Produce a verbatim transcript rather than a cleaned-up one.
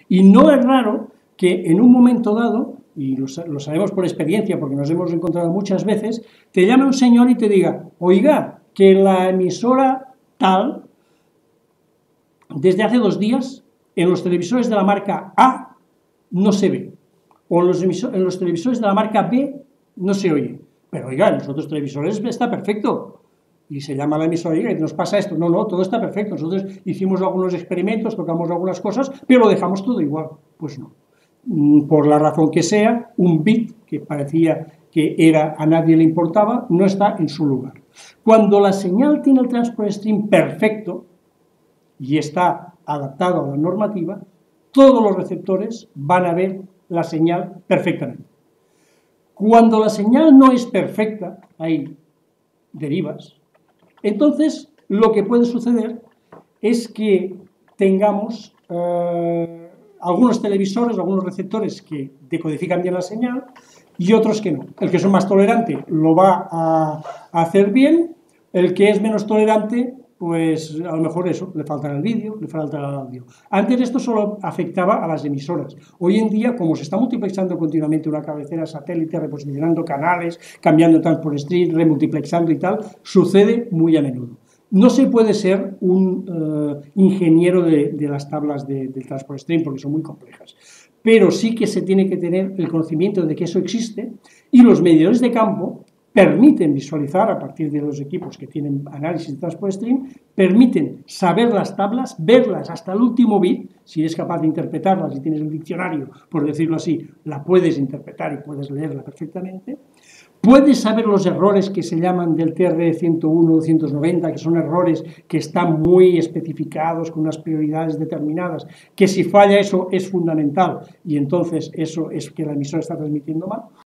Y no es raro que en un momento dado, y lo, lo sabemos por experiencia porque nos hemos encontrado muchas veces, te llame un señor y te diga, oiga, que la emisora tal, desde hace dos días, en los televisores de la marca A no se ve, o en los, en los televisores de la marca B no se oye. Pero oiga, en los otros televisores está perfecto. Y se llama la emisora y nos pasa esto. No, no, todo está perfecto. Nosotros hicimos algunos experimentos, tocamos algunas cosas, pero lo dejamos todo igual. Pues no. Por la razón que sea, un bit que parecía que era a nadie le importaba, no está en su lugar. Cuando la señal tiene el transport stream perfecto y está adaptado a la normativa, todos los receptores van a ver la señal perfectamente. Cuando la señal no es perfecta, hay derivas, entonces lo que puede suceder es que tengamos eh, algunos televisores, algunos receptores que decodifican bien la señal y otros que no. El que es más tolerante lo va a, a hacer bien, el que es menos tolerante, pues a lo mejor eso, le faltará el vídeo, le faltará el audio. Antes esto solo afectaba a las emisoras. Hoy en día, como se está multiplexando continuamente una cabecera satélite, reposicionando canales, cambiando transport stream, remultiplexando y tal, sucede muy a menudo. No se puede ser un uh, ingeniero de, de las tablas de, del transport stream porque son muy complejas, pero sí que se tiene que tener el conocimiento de que eso existe y los medidores de campo permiten visualizar, a partir de los equipos que tienen análisis de transport stream, permiten saber las tablas, verlas hasta el último bit, si eres capaz de interpretarlas, si tienes el diccionario, por decirlo así, la puedes interpretar y puedes leerla perfectamente. Puedes saber los errores que se llaman del T R ciento uno o ciento noventa, que son errores que están muy especificados, con unas prioridades determinadas, que si falla eso es fundamental y entonces eso es que la emisora está transmitiendo mal.